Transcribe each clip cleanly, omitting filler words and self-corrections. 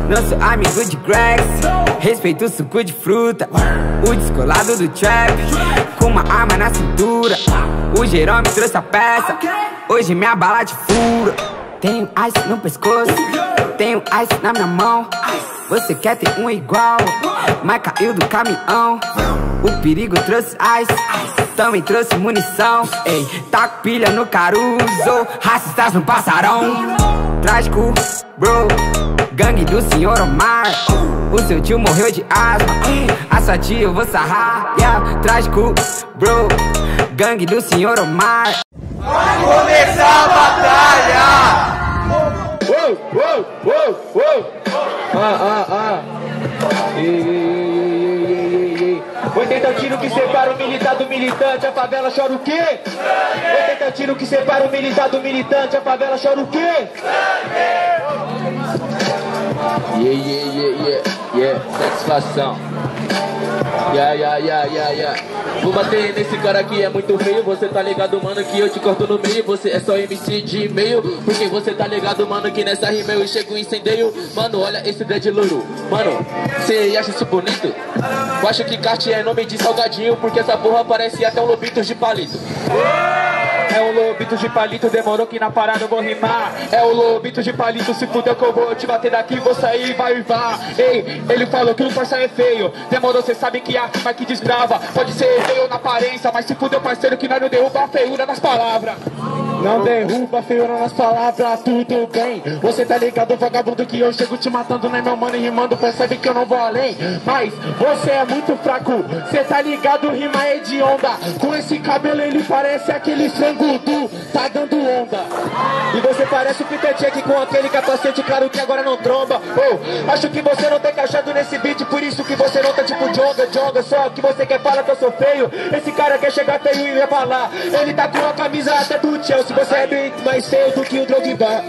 Não sou amigo de Grex, respeito o suco de fruta. O descolado do trap, com uma arma na cintura. O Jerome trouxe a peça, hoje minha bala de fura. Tenho ice no pescoço, tenho ice na minha mão. Você quer ter um igual, mas caiu do caminhão. O perigo trouxe ice, também trouxe munição. Ei, taco pilha no caruso, racistas no passarão. Trágico, bro, gangue do senhor Omar. O seu tio morreu de asma, a sua tia eu vou sarrar. Yeah, trágico, bro, gangue do senhor Omar. Vai começar a batalha! Ei. 80 tiros que separa o militar do militante, a favela chora o quê? 80 tiros que separa o militar do militante, a favela chora o quê? Yeah, satisfação. Vou bater nesse cara que é muito feio. Você tá ligado, mano, que eu te corto no meio. Você é só MC de meio, porque você tá ligado, mano, que nessa rima eu chego e incendeio. Mano, olha esse dread louro. Mano, cê acha isso bonito? Eu acho que kart é nome de salgadinho, porque essa porra parece até um lobito de palito. É o lobito de palito, demorou que na parada eu vou rimar. É o lobito de palito, se fudeu que eu vou te bater daqui, vou sair, vai e vá. Ei, ele falou que o parça é feio. Demorou, cê sabe que a rima que desgrava pode ser feio na aparência, mas se fudeu, parceiro, que nós não derruba a feiura nas palavras. Não derruba a feiura nas palavras, tudo bem. Você tá ligado, vagabundo, que eu chego te matando, né, meu mano, e rimando, percebe que eu não vou além. Mas você é muito fraco, cê tá ligado, rima é de onda. Com esse cabelo ele parece aquele frango do tá dando onda. E você parece o Peter Check com aquele capacete, claro que agora não tromba. Acho que você não tá encaixado nesse beat, por isso que você não tá tipo Jonga. Só que você quer falar que eu sou feio. Esse cara quer chegar feio e rebalar. Ele tá com a camisa até do Chelsea. Você é bem mais feio do que o Drogba.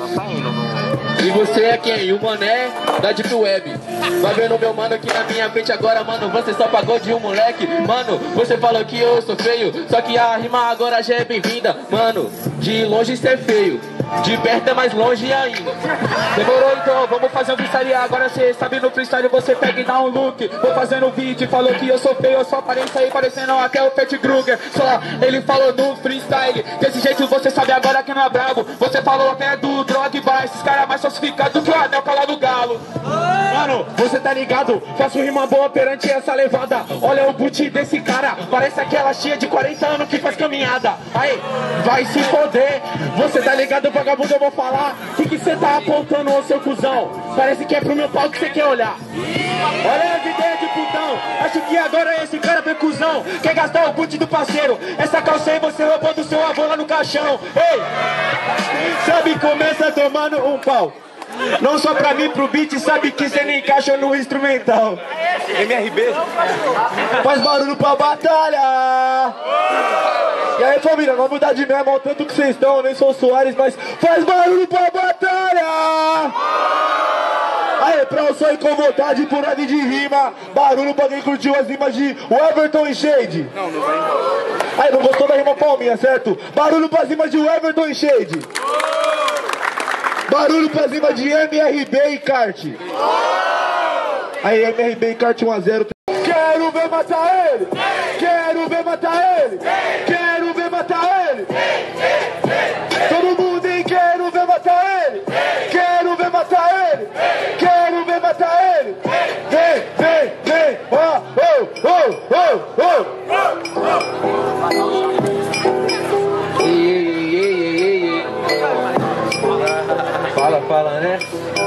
E você é quem? O mané da Deep Web. Vai vendo meu mano aqui na minha frente agora, mano. Você só pagou de um moleque. Mano, você falou que eu sou feio, só que a rima agora já é bem-vinda. Mano, de longe cê é feio, de perto é mais longe ainda. Demorou, então, vamos fazer um freestyle. Agora cê sabe, no freestyle você pega e dá um look. Vou fazendo um beat, falou que eu sou feio, eu só apareço aí parecendo até o Fat Kruger. Só ele falou no freestyle, desse jeito você sabe agora que não é brabo. Você falou até do Drogba, esses caras mais falsificados que o anel lá do galo. Mano, você tá ligado? Faço rima boa perante essa levada. Olha o boot desse cara, parece aquela tia de 40 anos que faz caminhada. Aí, vai se foder. Você tá ligado, vagabundo, eu vou falar. O que cê tá apontando, ô seu cuzão? Parece que é pro meu pau que cê quer olhar. Olha as ideias de putão. Acho que agora esse cara foi cuzão. Quer gastar o boot do parceiro. Essa calça aí você roubou do seu avô lá no caixão. Ei, sabe, começa tomando um pau. Não só pra mim, pro beat, sabe que cê não encaixa no instrumental. MRB faz barulho pra batalha. E aí, família, vamos mudar de mesmo, ao tanto que vocês estão, eu nem sou o Soares, mas faz barulho pra batalha. Aí, pra eu sair com vontade por ordem de rima, barulho pra quem curtiu as rimas de Everton e Shade. Não vai embora. Aí, não gostou da rima palminha, certo? Barulho pras rimas de Everton e Shade. Barulho pra cima de MRB e kart. Aí, MRB e kart 1-0. Quero ver matar ele! Quero ver matar ele! Quero ver matar ele! Todo mundo em quero ver matar ele! Quero ver matar ele! Quero ver matar ele! Vem! Fala, né?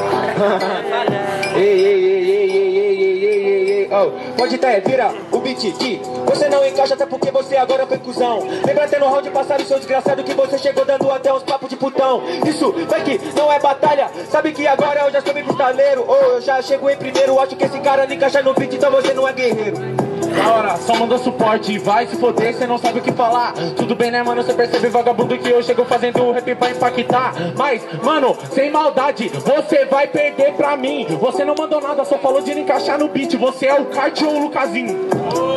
Pode ter, vira o beat que você não encaixa, até porque você agora foi cuzão. Lembra até no round passado, seu desgraçado, que você chegou dando até uns papos de putão. Isso vai que não é batalha, sabe que agora eu já sou bem cristaleiro. Eu já chego em primeiro, acho que esse cara não encaixa no beat, então você não é guerreiro. Da hora, só mandou suporte, vai se foder, cê não sabe o que falar. Tudo bem, né, mano, cê percebe, vagabundo, que eu chego fazendo rap pra impactar. Mas, mano, sem maldade, você vai perder pra mim. Você não mandou nada, só falou de encaixar no beat. Você é o Kart ou o Lucasinho?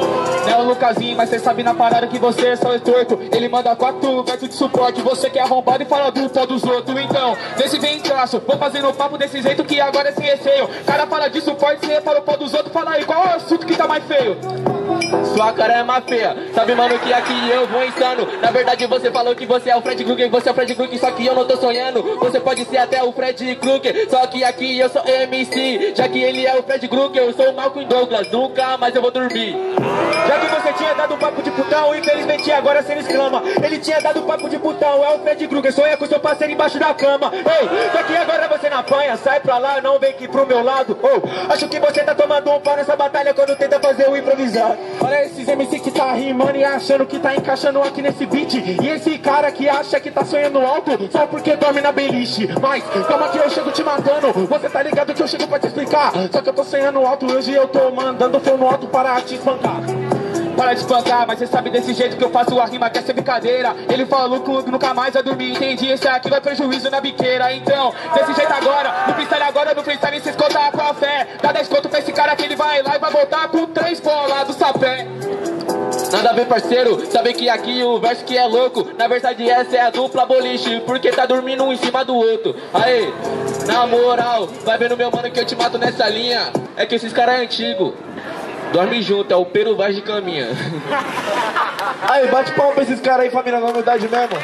Não é o Lucasinho, mas cê sabe na parada que você é só torto. Ele manda 4 versos de suporte, você que é arrombado e fala do pó dos outros. Então, desse vem traço, vou fazendo papo desse jeito que agora é sem receio. Cara fala de suporte, cê fala o pó dos outros, fala aí, qual é o assunto que tá mais feio? Sua cara é mais feia, sabe mano que aqui eu vou insano. Na verdade você falou que você é o Fred Krueger, você é o Fred Krueger, só que eu não tô sonhando. Você pode ser até o Fred Krueger, só que aqui eu sou MC. Já que ele é o Fred Krueger, eu sou o Malcolm Douglas, nunca mais eu vou dormir. Já que você tinha dado papo de putão, infelizmente agora você me exclama. Ele tinha dado papo de putão, é o Fred Krueger, sonha com seu parceiro embaixo da cama. Ei, só que agora você não apanha, sai pra lá, não vem aqui pro meu lado. Oh, acho que você tá tomando um pau nessa batalha quando tenta fazer o improvisado. Olha esses MC que tá rimando e achando que tá encaixando aqui nesse beat. E esse cara que acha que tá sonhando alto só porque dorme na beliche. Mas calma que eu chego te matando, você tá ligado que eu chego pra te explicar. Só que eu tô sonhando alto, hoje eu tô mandando fogo no alto para te espancar. Para de espancar, mas cê sabe desse jeito que eu faço a rima, quer ser brincadeira. Ele falou que nunca mais vai dormir, entendi, esse aqui vai prejuízo na biqueira. Então, desse jeito agora, no freestyle cê escuta com a fé. Dá 10 conto pra esse cara que ele vai lá e vai voltar com 3 bolas do sapé. Nada a ver parceiro, sabe que aqui o verso que é louco. Na verdade essa é a dupla boliche, porque tá dormindo um em cima do outro. Aê, na moral, vai vendo meu mano que eu te mato nessa linha. É que esses caras é antigo, dorme junto, é o Pero Vaz de caminha. Aí, bate palma pra esses caras aí, família, na humildade mesmo.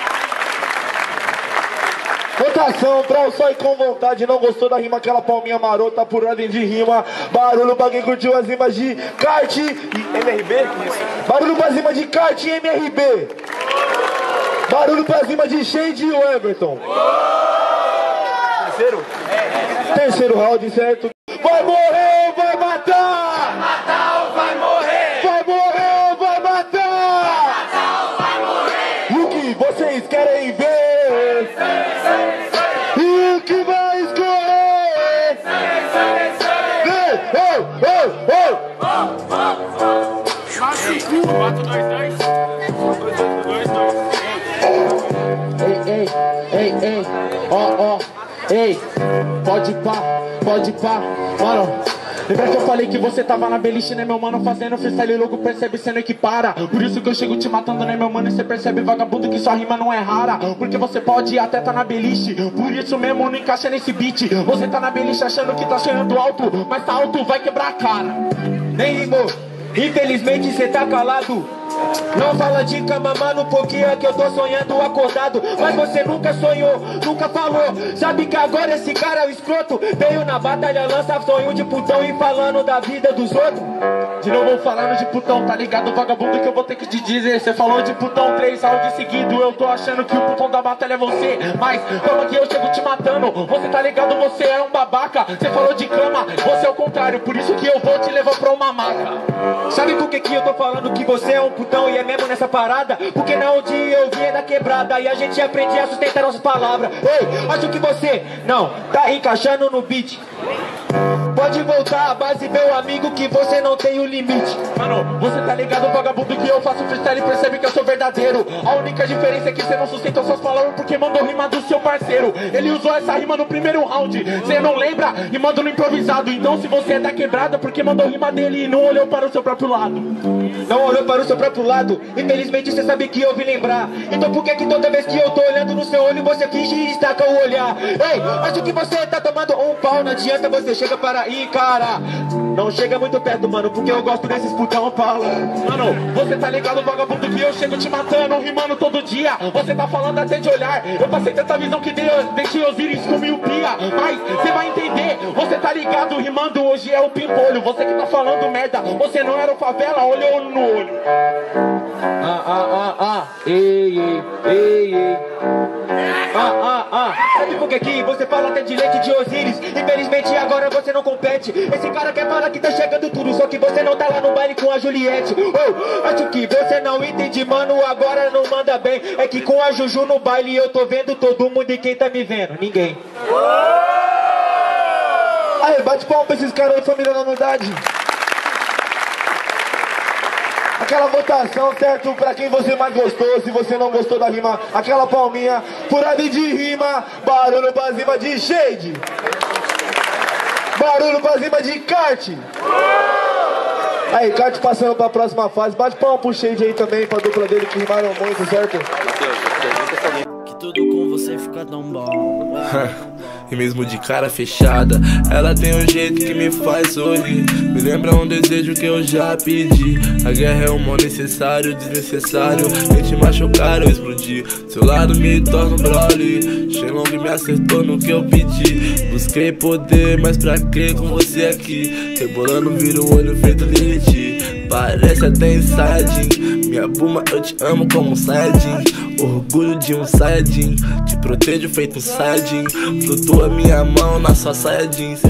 Votação, pra o só e com vontade. Não gostou da rima, aquela palminha marota por ordem de rima. Barulho pra quem curtiu as rimas de kart e MRB. Barulho pra rima de kart e MRB. Barulho pra rima de Shade e o Everton. Terceiro? Terceiro round, certo? Vai morrer ou vai matar? Vai matar ou vai morrer? Vai morrer ou vai matar? Vai matar ou vai morrer? E o que vocês querem ver? E o que vai escorrer? Oh, oh, oh. 4-2-2. Ei, ó, ei, pode pá, mano. Lembra que eu falei que você tava na beliche, né, meu mano? Fazendo freestyle, logo percebe, cê não equipara. Por isso que eu chego te matando, né, meu mano? E cê percebe, vagabundo, que sua rima não é rara. Porque você pode até tá na beliche, por isso mesmo não encaixa nesse beat. Você tá na beliche achando que tá sonhando alto, mas tá alto, vai quebrar a cara. Nem rimou, infelizmente cê tá calado. Não fala de cama, mano, porque é que eu tô sonhando acordado. Mas você nunca sonhou, nunca falou. Sabe que agora esse cara é o escroto. Veio na batalha, lança sonho de putão e falando da vida dos outros. De novo falando de putão, tá ligado, vagabundo, que eu vou ter que te dizer. Cê falou de putão 3 rounds seguidos, eu tô achando que o putão da batalha é você. Mas calma que eu chego te matando, você tá ligado, você é um babaca. Cê falou de cama, você é o contrário, por isso que eu vou te levar pra uma maca. Sabe por que eu tô falando que você é um putão e é mesmo nessa parada? Porque na onde eu vim é da quebrada e a gente aprende a sustentar nossas palavras. Ei, acho que você não tá encaixando no beat. Pode voltar à base, meu amigo, que você não tem o limite. Mano, você tá ligado, vagabundo, que eu faço freestyle e percebe que eu sou verdadeiro. A única diferença é que você não sustenta suas palavras porque mandou rima do seu parceiro. Ele usou essa rima no primeiro round, você não lembra e mandou no improvisado. Então se você é da quebrada, porque mandou rima dele e não olhou para o seu próprio lado. Não olhou para o seu próprio lado, infelizmente você sabe que eu vim lembrar. Então por que toda vez que eu tô olhando no seu olho você finge e destaca o olhar? Ei, acho que você tá tomando um pau, não adianta você chega para encarar. Não chega muito perto, mano, porque eu gosto desses putão fala. Mano, você tá ligado, vagabundo, que eu chego te matando, rimando todo dia. Você tá falando até de olhar, eu passei tanta visão que deixei Osiris com miopia. Mas você vai entender, você tá ligado, rimando hoje é o pimpolho. Você que tá falando merda, você não era o favela, olhou no olho. Ei. Sabe por que você fala até de leite de Osiris? Infelizmente agora você não compete. Esse cara quer falar que tá chegando tudo, só que você não tá lá no baile com a Juliette. Oh, acho que você não entende, mano, agora não manda bem. É que com a Juju no baile eu tô vendo todo mundo e quem tá me vendo? Ninguém. Aí, bate palma pra esses caras aí, família da humildade. Aquela votação, certo? Pra quem você mais gostou, se você não gostou da rima, aquela palminha, por ordem de rima, barulho pra cima de Shade. Barulho pra cima de kart. Aí, Kart passando pra próxima fase. Bate palma pro Shade aí também, pra dupla dele que rimaram muito, certo? Que tudo com você fica tão bom. E mesmo de cara fechada, ela tem um jeito que me faz sorrir. Me lembra um desejo que eu já pedi. A guerra é um mal necessário, desnecessário. Nem te machucar ou explodir. Seu lado me torna um Broly. Shenlong me acertou no que eu pedi. Busquei poder, mas pra quê com você aqui? Rebolando vira o olho feito Lilith. Parece até Saiyajin. Minha Buma, eu te amo como um Saiyajin. Orgulho de um Saiyajin. Te protejo feito um Saiyajin. Flutua minha mão na sua saia jeans.